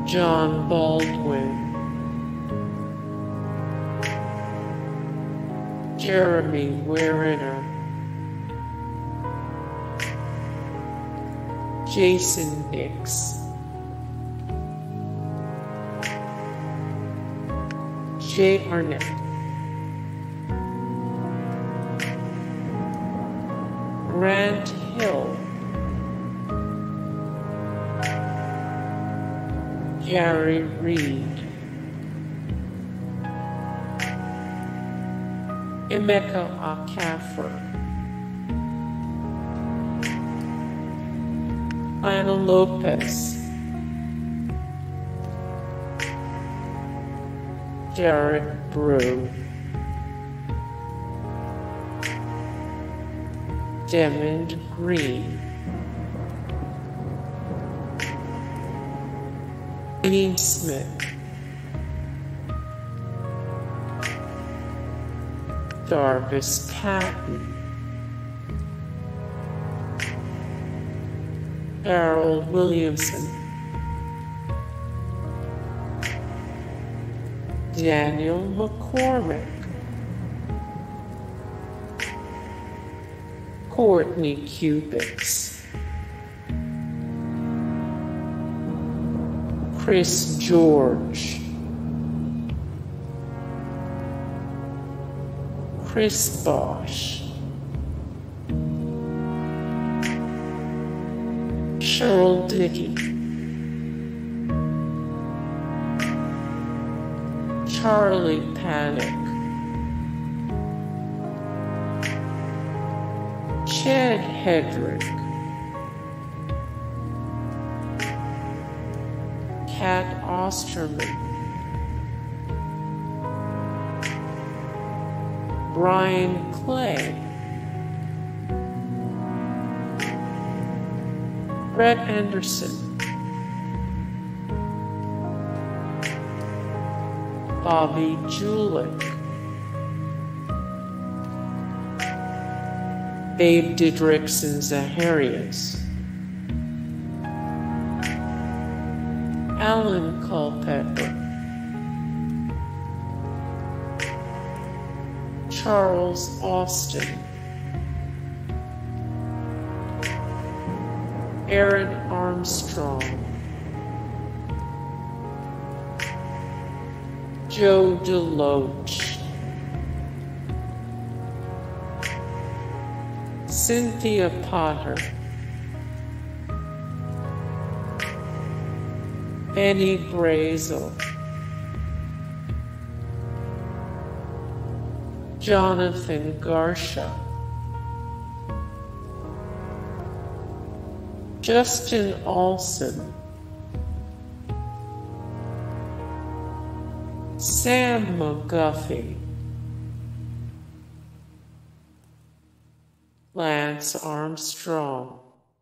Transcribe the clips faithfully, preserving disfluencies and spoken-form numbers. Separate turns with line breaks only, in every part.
John Baldwin, Jeremy Werner, Jason Nix, Jay Arnett, Grant Hill, Gary Reed, Emeka Okafor, Ana Lopez, Derek Brew, Demond Green, Dean Smith, Darvis Patton, Harold Williamson, Daniel McCormick, Courtney Cubits, Chris George, Chris Bosch, Cheryl Dickey, Charlie Paddock, Chad Hedrick, Kat Osterman, Brian Clay, Brett Anderson, Bobby Julich, Babe Didrikson Zaharias, Alan Culpepper, Charles Austin, Aaron Armstrong, Joe DeLoach, Cynthia Potter, Benny Brazel, Jonathan Garsha, Justin Olson, Sam McGuffey, Lance Armstrong.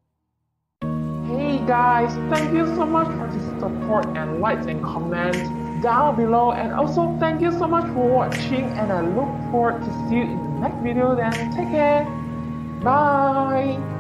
Hey guys, thank you so much for the support and likes and comments down below, and also thank you so much for watching, and I look forward to see you in the next video. Then take care, bye.